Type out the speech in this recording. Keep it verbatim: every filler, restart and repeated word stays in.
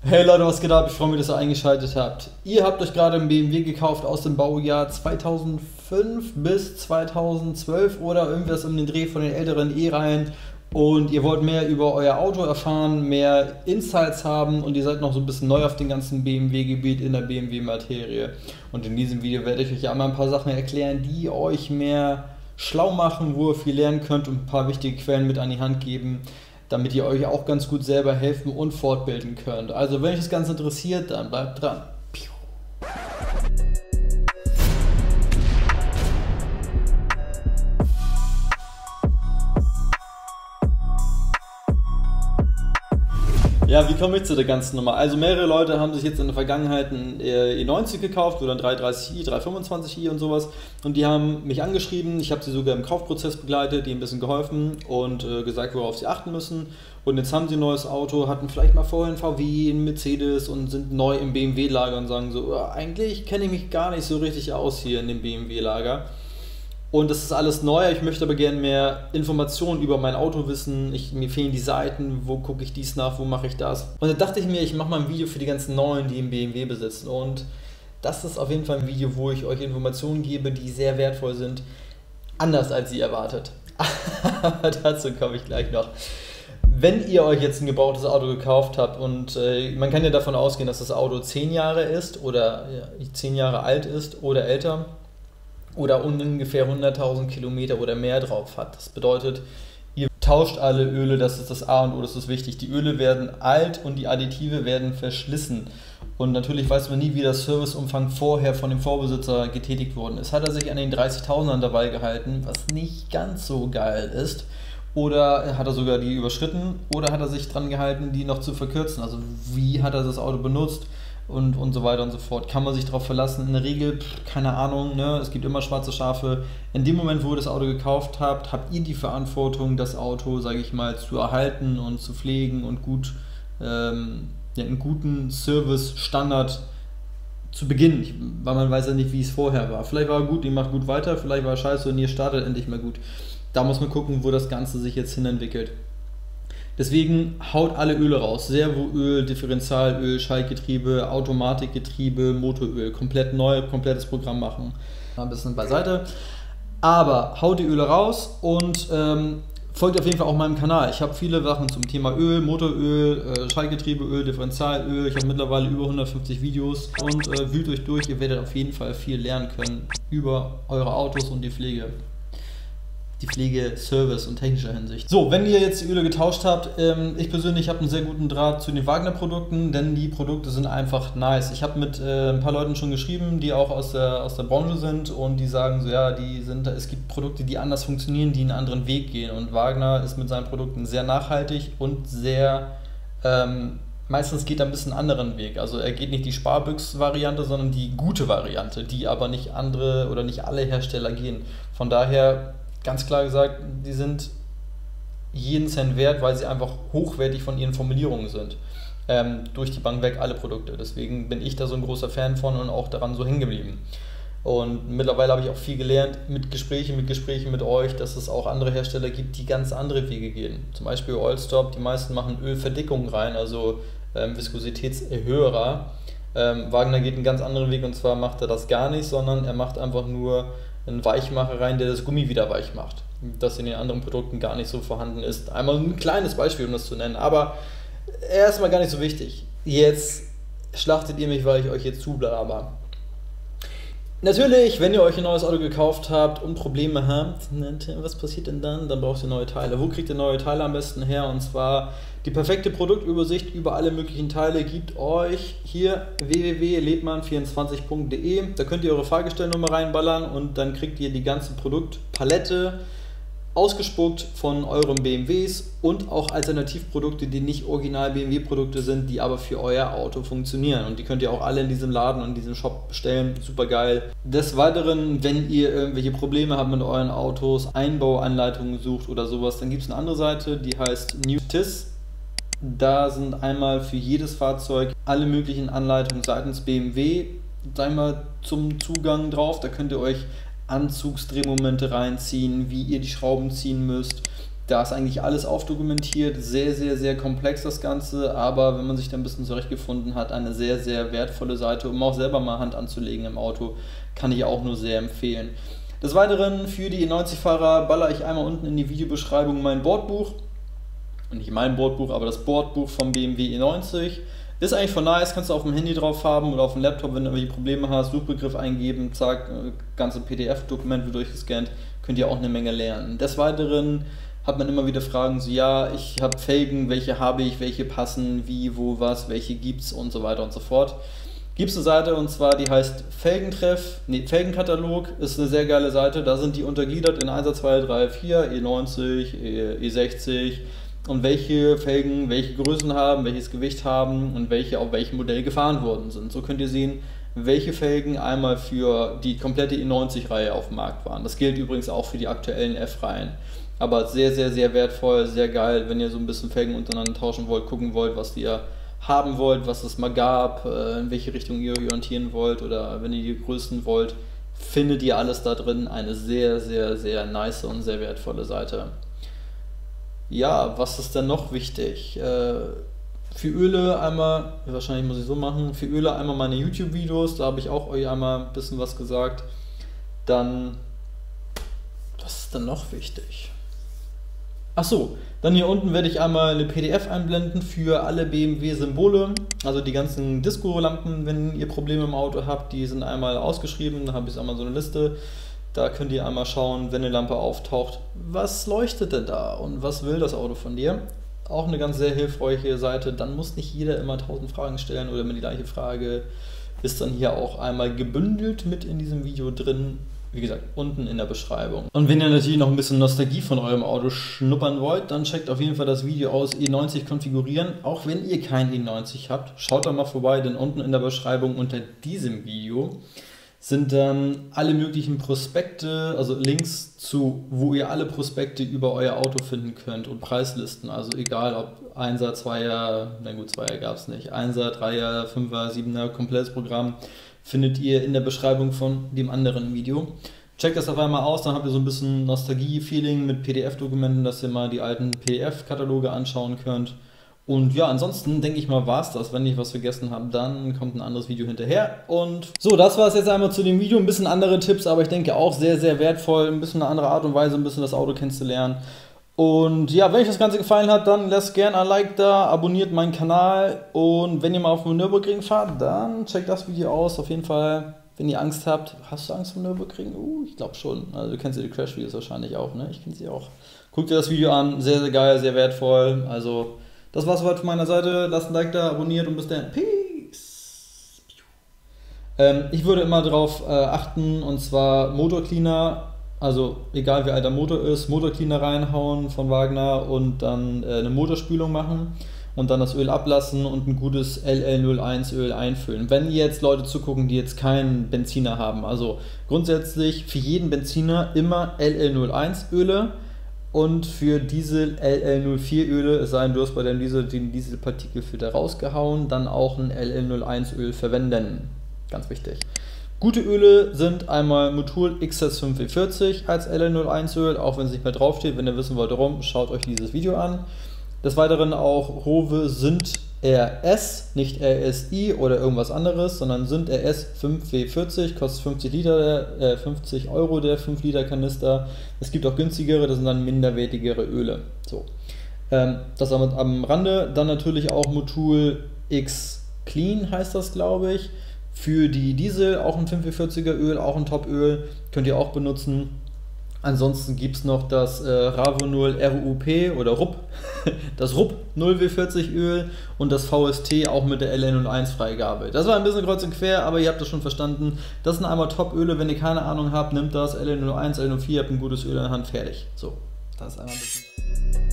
Hey Leute, was geht ab? Ich freue mich, dass ihr eingeschaltet habt. Ihr habt euch gerade einen B M W gekauft aus dem Baujahr zweitausendfünf bis zweitausendzwölf oder irgendwas um den Dreh von den älteren E-Reihen und ihr wollt mehr über euer Auto erfahren, mehr Insights haben und ihr seid noch so ein bisschen neu auf dem ganzen B M W-Gebiet in der B M W-Materie. Und in diesem Video werde ich euch einmal ein paar Sachen erklären, die euch mehr schlau machen, wo ihr viel lernen könnt und ein paar wichtige Quellen mit an die Hand geben, damit ihr euch auch ganz gut selber helfen und fortbilden könnt. Also wenn euch das Ganze interessiert, dann bleibt dran. Ja, wie komme ich zu der ganzen Nummer? Also mehrere Leute haben sich jetzt in der Vergangenheit einen E neunzig gekauft oder einen dreihundertdreißig i, dreihundertfünfundzwanzig i und sowas und die haben mich angeschrieben, ich habe sie sogar im Kaufprozess begleitet, denen ein bisschen geholfen und äh, gesagt, worauf sie achten müssen und jetzt haben sie ein neues Auto, hatten vielleicht mal vorher einen V W, einen Mercedes und sind neu im B M W-Lager und sagen so, oh, eigentlich kenne ich mich gar nicht so richtig aus hier in dem B M W-Lager. Und das ist alles neu, ich möchte aber gerne mehr Informationen über mein Auto wissen, ich, mir fehlen die Seiten, wo gucke ich dies nach, wo mache ich das. Und da dachte ich mir, ich mache mal ein Video für die ganzen Neuen, die im B M W besitzen. Und das ist auf jeden Fall ein Video, wo ich euch Informationen gebe, die sehr wertvoll sind, anders als ihr erwartet. Aber dazu komme ich gleich noch. Wenn ihr euch jetzt ein gebrauchtes Auto gekauft habt und äh, man kann ja davon ausgehen, dass das Auto zehn Jahre ist oder ja, zehn Jahre alt ist oder älter, oder ungefähr hunderttausend Kilometer oder mehr drauf hat. Das bedeutet, ihr tauscht alle Öle, das ist das A und O, das ist wichtig. Die Öle werden alt und die Additive werden verschlissen. Und natürlich weiß man nie, wie der Serviceumfang vorher von dem Vorbesitzer getätigt worden ist. Hat er sich an den dreißigtausendern dabei gehalten, was nicht ganz so geil ist, oder hat er sogar die überschritten, oder hat er sich dran gehalten, die noch zu verkürzen. Also wie hat er das Auto benutzt? Und, und so weiter und so fort. Kann man sich darauf verlassen? In der Regel, pff, keine Ahnung, ne? Es gibt immer schwarze Schafe. In dem Moment, wo ihr das Auto gekauft habt, habt ihr die Verantwortung, das Auto, sage ich mal, zu erhalten und zu pflegen und gut, ähm, ja, einen guten Service-Standard zu beginnen. Weil man weiß ja nicht, wie es vorher war. Vielleicht war er gut, ihr macht gut weiter, vielleicht war er scheiße und ihr startet endlich mal gut. Da muss man gucken, wo das Ganze sich jetzt hin entwickelt. Deswegen haut alle Öle raus, Servoöl, Differentialöl, Schaltgetriebe, Automatikgetriebe, Motoröl, komplett neu, komplettes Programm machen. Ein bisschen beiseite, aber haut die Öle raus und ähm, folgt auf jeden Fall auch meinem Kanal. Ich habe viele Sachen zum Thema Öl, Motoröl, äh, Schaltgetriebeöl, Differentialöl. Ich habe mittlerweile über hundertfünfzig Videos und äh, wühlt euch durch, ihr werdet auf jeden Fall viel lernen können über eure Autos und die Pflege. Die Pflege, Service und technischer Hinsicht. So, wenn ihr jetzt die Öle getauscht habt, ähm, ich persönlich habe einen sehr guten Draht zu den Wagner-Produkten, denn die Produkte sind einfach nice. Ich habe mit äh, ein paar Leuten schon geschrieben, die auch aus der, aus der Branche sind und die sagen so, ja, die sind, es gibt Produkte, die anders funktionieren, die einen anderen Weg gehen und Wagner ist mit seinen Produkten sehr nachhaltig und sehr, ähm, meistens geht er ein bisschen anderen Weg. Also er geht nicht die Sparbüchs-Variante, sondern die gute Variante, die aber nicht andere oder nicht alle Hersteller gehen. Von daher ganz klar gesagt, die sind jeden Cent wert, weil sie einfach hochwertig von ihren Formulierungen sind. Ähm, durch die Bank weg alle Produkte. Deswegen bin ich da so ein großer Fan von und auch daran so hängen geblieben. Und mittlerweile habe ich auch viel gelernt mit Gesprächen, mit Gesprächen mit euch, dass es auch andere Hersteller gibt, die ganz andere Wege gehen. Zum Beispiel Oilstop, die meisten machen Ölverdickung rein, also ähm, Viskositätserhöher. Ähm, Wagner geht einen ganz anderen Weg und zwar macht er das gar nicht, sondern er macht einfach nur einen Weichmacher rein, der das Gummi wieder weich macht. Das in den anderen Produkten gar nicht so vorhanden ist. Einmal ein kleines Beispiel, um das zu nennen, aber erstmal gar nicht so wichtig. Jetzt schlachtet ihr mich, weil ich euch jetzt zublaber. Natürlich, wenn ihr euch ein neues Auto gekauft habt und Probleme habt, was passiert denn dann? Dann braucht ihr neue Teile. Wo kriegt ihr neue Teile am besten her? Und zwar die perfekte Produktübersicht über alle möglichen Teile gibt euch hier w w w punkt lebmann vierundzwanzig punkt de. Da könnt ihr eure Fahrgestellnummer reinballern und dann kriegt ihr die ganze Produktpalette ausgespuckt von euren B M Ws und auch Alternativprodukte, die nicht original B M W-Produkte sind, die aber für euer Auto funktionieren. Und die könnt ihr auch alle in diesem Laden und in diesem Shop bestellen. Super geil. Des Weiteren, wenn ihr irgendwelche Probleme habt mit euren Autos, Einbauanleitungen sucht oder sowas, dann gibt es eine andere Seite, die heißt New T I S. Da sind einmal für jedes Fahrzeug alle möglichen Anleitungen seitens B M W einmal zum Zugang drauf. Da könnt ihr euch Anzugsdrehmomente reinziehen, wie ihr die Schrauben ziehen müsst, Da ist eigentlich alles aufdokumentiert, sehr, sehr, sehr komplex das Ganze, aber wenn man sich da ein bisschen zurechtgefunden hat, eine sehr, sehr wertvolle Seite, um auch selber mal Hand anzulegen im Auto, kann ich auch nur sehr empfehlen. Des Weiteren für die E neunzig-Fahrer baller ich einmal unten in die Videobeschreibung mein Bordbuch. Nicht mein Bordbuch, aber das Bordbuch vom B M W E neunzig. Ist eigentlich voll nice, kannst du auf dem Handy drauf haben oder auf dem Laptop, wenn du irgendwelche Probleme hast, Suchbegriff eingeben, zack, ganze P D F-Dokument wird durchgescannt, könnt ihr auch eine Menge lernen. Des Weiteren hat man immer wieder Fragen, so ja, ich habe Felgen, welche habe ich, welche passen, wie, wo, was, welche gibt's und so weiter und so fort. Gibt es eine Seite und zwar, die heißt Felgentreff, nee, Felgenkatalog, ist eine sehr geile Seite, da sind die untergliedert in eins, zwei, drei, vier, E neunzig, E sechzig und welche Felgen welche Größen haben, welches Gewicht haben und welche auf welchem Modell gefahren worden sind. So könnt ihr sehen, welche Felgen einmal für die komplette E neunzig-Reihe auf dem Markt waren. Das gilt übrigens auch für die aktuellen F-Reihen. Aber sehr, sehr, sehr wertvoll, sehr geil, wenn ihr so ein bisschen Felgen untereinander tauschen wollt, gucken wollt, was ihr haben wollt, was es mal gab, in welche Richtung ihr euch orientieren wollt oder wenn ihr die Größen wollt, findet ihr alles da drin. Eine sehr, sehr, sehr nice und sehr wertvolle Seite. Ja, was ist denn noch wichtig? Für Öle einmal, wahrscheinlich muss ich so machen, für Öle einmal meine YouTube-Videos, da habe ich auch euch einmal ein bisschen was gesagt. Dann, was ist denn noch wichtig? Achso, dann hier unten werde ich einmal eine P D F einblenden für alle B M W-Symbole, also die ganzen Disco-Lampen, wenn ihr Probleme im Auto habt, die sind einmal ausgeschrieben, da habe ich einmal so eine Liste, da könnt ihr einmal schauen, wenn eine Lampe auftaucht, was leuchtet denn da und was will das Auto von dir? Auch eine ganz sehr hilfreiche Seite, dann muss nicht jeder immer tausend Fragen stellen oder immer die gleiche Frage, ist dann hier auch einmal gebündelt mit in diesem Video drin. Wie gesagt, unten in der Beschreibung. Und wenn ihr natürlich noch ein bisschen Nostalgie von eurem Auto schnuppern wollt, dann checkt auf jeden Fall das Video aus, E neunzig konfigurieren. Auch wenn ihr kein E neunzig habt, schaut da mal vorbei, denn unten in der Beschreibung unter diesem Video sind dann alle möglichen Prospekte, also Links zu, wo ihr alle Prospekte über euer Auto finden könnt und Preislisten. Also egal ob Einser, Zweier, na gut, Zweier gab es nicht, Einser, Dreier, Fünfer, Siebener, komplettes Programm, findet ihr in der Beschreibung von dem anderen Video. Checkt das auf einmal aus, dann habt ihr so ein bisschen Nostalgie-Feeling mit P D F-Dokumenten, dass ihr mal die alten P D F-Kataloge anschauen könnt. Und ja, ansonsten denke ich mal, war es das. Wenn ich was vergessen habe, dann kommt ein anderes Video hinterher. Und so, das war es jetzt einmal zu dem Video. Ein bisschen andere Tipps, aber ich denke auch sehr, sehr wertvoll. Ein bisschen eine andere Art und Weise, ein bisschen das Auto kennenzulernen. Und ja, wenn euch das Ganze gefallen hat, dann lasst gerne ein Like da, abonniert meinen Kanal und wenn ihr mal auf dem Nürburgring fahrt, dann checkt das Video aus. Auf jeden Fall, wenn ihr Angst habt. Hast du Angst vor Nürburgring? Uh, ich glaube schon. Also du kennst ja die Crash-Videos wahrscheinlich auch, ne? Ich kenne sie auch. Guckt dir das Video an, sehr, sehr geil, sehr wertvoll. Also, das war's heute von meiner Seite. Lasst ein Like da, abonniert und bis dann. Peace! Ähm, ich würde immer darauf äh, achten, und zwar Motorcleaner. Also egal wie alt der Motor ist, Motorcleaner reinhauen von Wagner und dann äh, eine Motorspülung machen und dann das Öl ablassen und ein gutes L L null eins Öl einfüllen. Wenn ihr jetzt Leute zugucken, die jetzt keinen Benziner haben, also grundsätzlich für jeden Benziner immer L L null eins Öle und für Diesel L L null vier Öle, es sei denn, du hast bei dem Diesel den Dieselpartikelfilter rausgehauen, dann auch ein L L null eins Öl verwenden. Ganz wichtig. Gute Öle sind einmal Motul X S fünf W vierzig als L L null eins Öl, auch wenn es nicht mehr draufsteht. Wenn ihr wissen wollt, warum, schaut euch dieses Video an. Des Weiteren auch Rowe Synt R S, nicht R S I oder irgendwas anderes, sondern Synt R S fünf W vierzig, kostet fünfzig Liter, äh, fünfzig Euro der fünf Liter Kanister. Es gibt auch günstigere, das sind dann minderwertigere Öle. So. Ähm, das am, am Rande. Dann natürlich auch Motul X Clean heißt das, glaube ich. Für die Diesel auch ein fünf W vierziger Öl, auch ein Top-Öl, könnt ihr auch benutzen. Ansonsten gibt es noch das äh, Ravonol R U P oder R U P, das R U P null W vierzig Öl und das V S T auch mit der L L null eins Freigabe. Das war ein bisschen kreuz und quer, aber ihr habt das schon verstanden. Das sind einmal Top-Öle, wenn ihr keine Ahnung habt, nimmt das L L null eins, L L null vier, habt ein gutes Öl in der Hand, fertig. So, das ist einmal ein bisschen...